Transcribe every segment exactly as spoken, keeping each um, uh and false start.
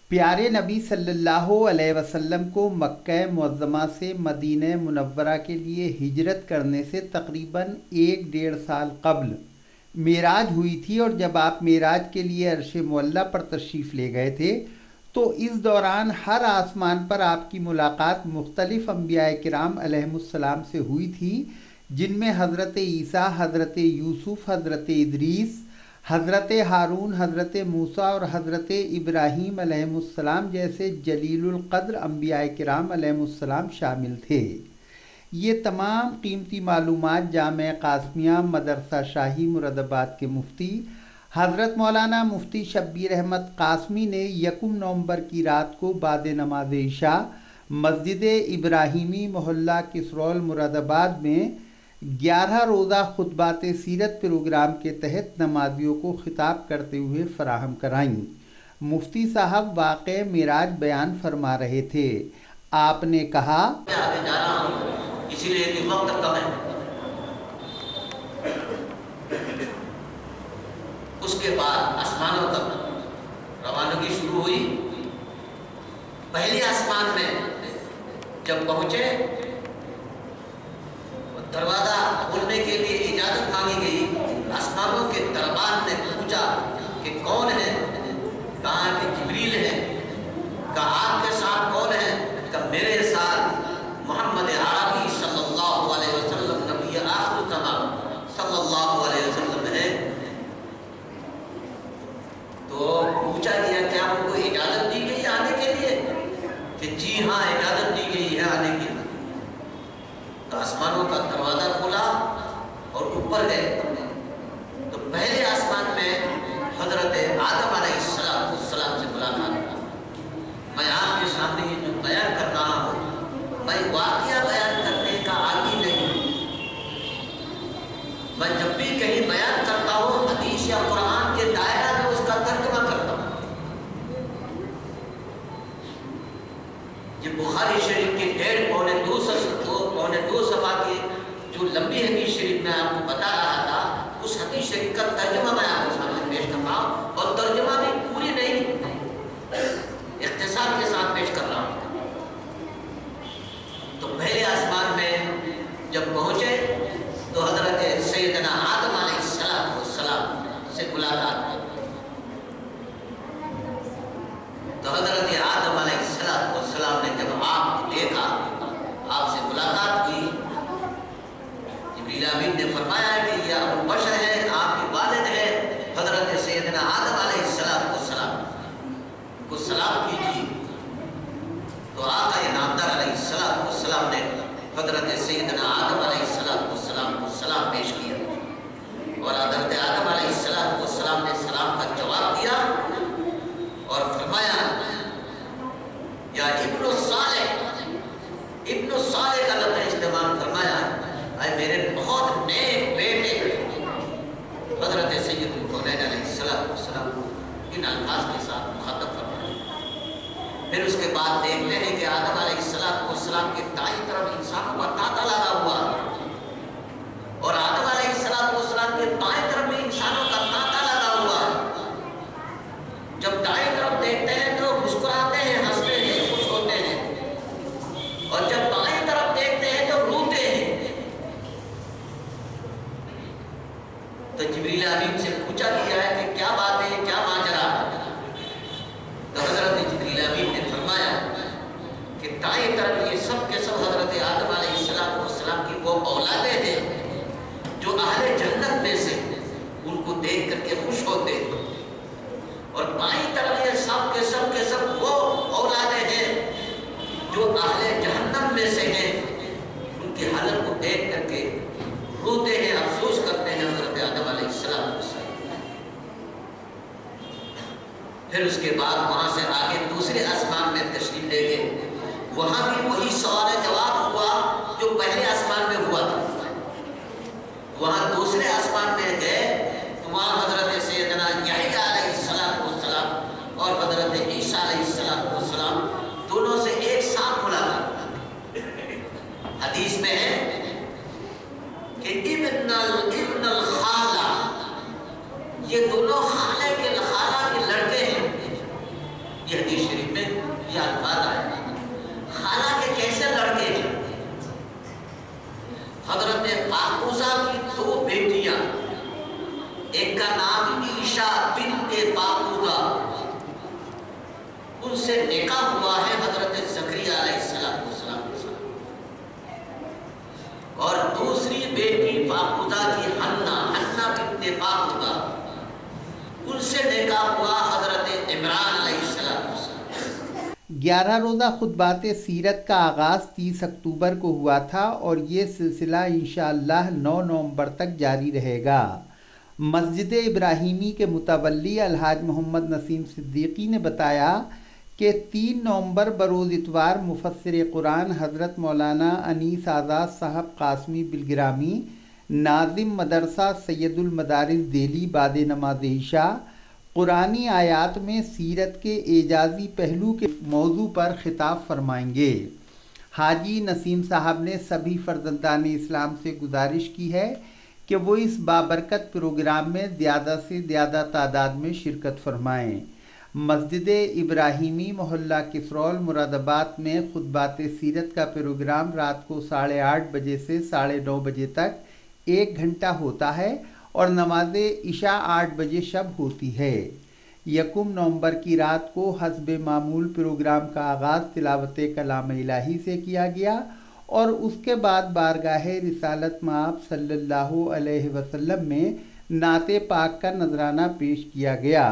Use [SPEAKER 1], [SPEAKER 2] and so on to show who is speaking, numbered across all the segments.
[SPEAKER 1] پیارے نبی صلی اللہ علیہ وسلم کو مکہ معظمہ سے مدینہ منورہ کے لیے ہجرت کرنے سے تقریباً ایک ڈیڑھ سال قبل معراج ہوئی تھی، اور جب آپ معراج کے لیے عرش معلیٰ پر تشریف لے گئے تھے تو اس دوران ہر آسمان پر آپ کی ملاقات مختلف انبیاء کرام علیہم السلام سے ہوئی تھی، جن میں حضرت عیسیٰ، حضرت یوسف، حضرت ادریس، حضرت ہارون، حضرت موسیٰ اور حضرت ابراہیم علیہم السلام جیسے جلیل القدر انبیاء کرام علیہم السلام شامل تھے۔ یہ تمام قیمتی معلومات جامعہ قاسمیہ مدرسہ شاہی مراد آباد کے مفتی حضرت مولانا مفتی شبیر احمد قاسمی نے یکم نومبر کی رات کو بعد نماز عشاء مسجد ابراہیمی محلہ کسرول مراد آباد میں گیارہ روزہ خطبات سیرت پروگرام کے تحت نمازیوں کو خطاب کرتے ہوئے فراہم کرائیں۔ مفتی صاحب واقع معراج بیان فرما رہے تھے۔ آپ نے کہا،
[SPEAKER 2] آگے جا رہا ہوں اسی لیے کہ وقت کم ہے۔ اس کے بعد آسمانوں تک روانگی شروع ہوئی۔ پہلی آسمان میں جب پہنچے، دروازہ کھولنے کے لیے اجازت مانگی گئی۔ آسمانوں کے دربار نے پوچھا کہ کون ہے؟ کہا کہ جبریل ہے۔ کہا آپ کے ساتھ کون ہے؟ کہ میرے ساتھ محمد عربی صلی اللہ علیہ وسلم نبی آخر الزمان صلی اللہ علیہ وسلم ہے۔ تو پوچھا گیا کہ آپ کو اجازت دی گئی آنے کے لیے؟ کہ جی ہاں اجازت دی گئی ہے آنے کے لیے۔ تو آسمانوں کا دروازہ کھولا اور اوپر گئے۔ تو پہلے آسمان میں حضرت آدم علیہ السلام سے ملاقات۔ میں آپ کے سامنے یہ جو بیان کر رہا ہوں، میں واقعہ بیان کرنے کا عادی نہیں ہوں۔ میں جب بھی کہیں بیان کرتا ہوں حدیث یا قرآن کے دائرہ میں اس کا ترجمہ کرتا ہوں۔ یہ بخاری شریف کی ڈیڑھ پونے دو سو پونے دو صفحہ کی جو لمبی حدیث شریف میں آپ کو بتا رہا تھا، اس حدیث شریف کا ترجمہ میں آپ کو سامنے پیش کر رہا ہوں، اور ترجمہ بھی پوری نہیں، اختصار کے ساتھ پیش کر رہا ہوں۔ تو پہلے آسمان میں جب پہنچے تو حضرت سیدنا آدم علیہ السلام سے ملاقات کی۔ تو حضرت آدم علیہ السلام نے جب آپ کو دیکھا، آپ سے ملاقات ہوئی، جبریل امین نے فرمایا کہ یہ ابو بشر ہے، آپ کے والد ہیں حضرت سیدنا آدم علیہ السلام کو سلام کیجیے۔ تو آقا نامدار علیہ السلام نے حضرت سیدنا آدم علیہ السلام کو سلام پیش کیا، اور حضرت آدم علیہ السلام نے سلام کا جواب دیا اور فرمایا، یا ابن الصالح، ابن الصالح کا لفظ استعمال فرمایا، اے میرے بہت نیک بیٹے حضرت سید الکونین علیہ السلام کو ان الفاظ کے ساتھ مخاطب فرمایا۔ پھر اس کے بعد دیکھتے ہیں کہ آدم علیہ السلام کے دائیں طرف انسانوں کا تانتا لگا ہوا، اور آدم علیہ السلام کے بائیں طرف بھی انسانوں کا تانتا لگا ہوا۔ جب دائیں طرف دیکھتے ہیں تو مسکراتے ہیں، ہنستے ہیں، خوش ہوتے ہیں، اور جب بائیں طرف دیکھتے ہیں تو روتے ہیں۔ تو جبریل امین سے پوچھا گیا ہے کہ کیا بات ہے، کیا ماجرا؟ تو حضرت جبریل امین نے فرمایا کہ دائیں طرف یہ سب کے سب حضرت آدم علیہ السلام کی وہ اولادیں ہیں جو اہل جنت میں سے ان کو دیکھ کر کے خوش ہوتے ہیں، اور بائیں طرف یہ سب کے سب کے سب وہ اولادیں ہیں جو اہل جہنم میں سے ہیں، ان کی حالت کو دیکھ کر کے روتے ہیں، افسوس کرتے ہیں حضرت آدم علیہ السلام کو۔ پھر اس کے بعد وہاں سے آگے دوسرے آسمان میں تشریف لے گئے۔ وہاں بھی وہی سوال جواب ہوا جو پہلے آسمان میں ہوا تھا۔ وہاں دوسرے آسمان میں گئے تو وہاں حضرت سیدنا یحییٰ علیہ السلام اور حضرت عیسیٰ علیہ السلام دونوں سے ایک ساتھ ملاقات۔ حدیث میں ہے کہ ابن ابن الخالہ، یہ دونوں خالہ کے خالہ کے لڑکے ہیں، یہ حدیث شریف میں یہ الفاظ آئے. حالانکہ کیسے لڑکے ہیں؟ حضرت پاکوزہ کی دو بیٹیاں، ایک کا نام عیشا بنت پاکوزہ، ان سے نکاح ہوا ہے حضرت زکریا علیہ السلام کے ساتھ، اور دوسری بیٹی پاکوزہ کی حنا حنا بنت پاکوزہ، ان سے نکاح ہوا حضرت عمران علیہ السلام.
[SPEAKER 1] گیارہ روزہ خطبات سیرت کا آغاز تیس اکتوبر کو ہوا تھا اور یہ سلسلہ انشاءاللہ نو نومبر تک جاری رہے گا. مسجد ابراہیمی کے متولی الحاج محمد نسیم صدیقی نے بتایا کہ تین نومبر بروز اتوار مفسر قرآن حضرت مولانا انیس آزاد صاحب قاسمی بالگرامی، ناظم مدرسہ سید المدارس دہلی، بعد نماز عشاء قرآنی آیات میں سیرت کے اعجازی پہلو کے موضوع پر خطاب فرمائیں گے. حاجی نسیم صاحب نے سبھی فرزندان اسلام سے گزارش کی ہے کہ وہ اس بابرکت پروگرام میں زیادہ سے زیادہ تعداد میں شرکت فرمائیں. مسجد ابراہیمی محلہ کسرول مراد آباد میں خطبات سیرت کا پروگرام رات کو ساڑھے آٹھ بجے سے ساڑھے نو بجے تک ایک گھنٹہ ہوتا ہے اور نماز عشاء آٹھ بجے شب ہوتی ہے. یکم نومبر کی رات کو حسب معمول پروگرام کا آغاز تلاوت کلام الہی سے کیا گیا اور اس کے بعد بارگاہ رسالت مآب صلی اللہ علیہ وسلم میں نعت پاک کا نذرانہ پیش کیا گیا.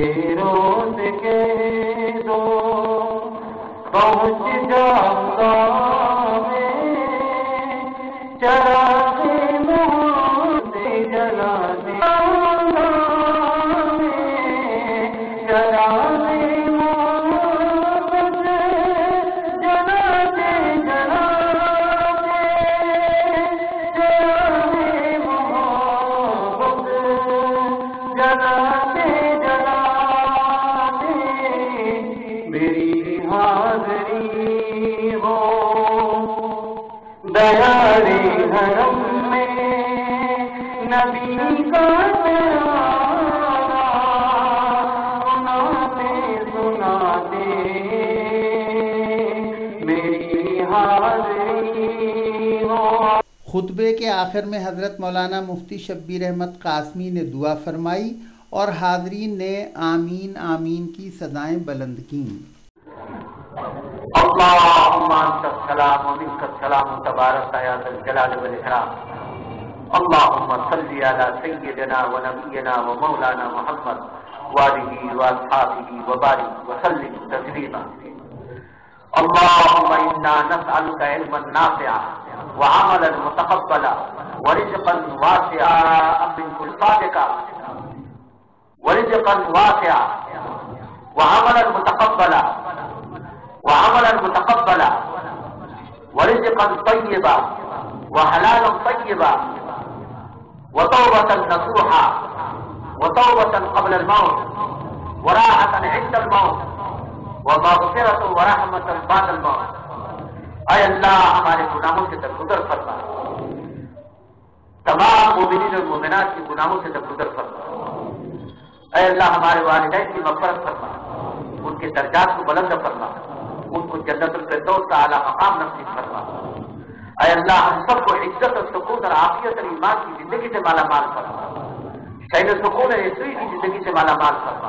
[SPEAKER 1] خطبے کے آخر میں حضرت مولانا مفتی شبیر احمد قاسمی نے دعا فرمائی اور حاضرین نے آمین آمین کی صدائیں بلند کیں.
[SPEAKER 3] اللهم انت السلام ومنك السلام تبارك يا ذا الجلال والاكرام. اللهم صل على سيدنا ونبينا ومولانا محمد وآله واصحابه وبارك وسلم تسليما. اللهم انا نسألك علما نافعا وعملا متقبلا ورزقا واسعا من كل صادقا ورزقا واسعا وعملا متقبلا وعملا متقبلا ورزقا طيبا وحلالا طيبا وتوبة نصوحا وتوبة قبل الموت وراحة عند الموت ومغفرة ورحمة بعد الموت. اے اللہ ہمارے گناہوں سے درگزر فرما، تمام مومنین اور مومنات کے گناہوں سے درگزر فرما. اے اللہ ہمارے والدین کی مغفرت فرما، ان کے درجات کو بلند فرما، ان کو جنت الفردوس کا اعلیٰ مقام نصیب فرما. اے اللہ ہم سب کو عزت اور سکون اور عافیت اور ایمان کی زندگی سے مالا مال فرما، شہد سکون اور عزت کی زندگی سے مالا مال فرما.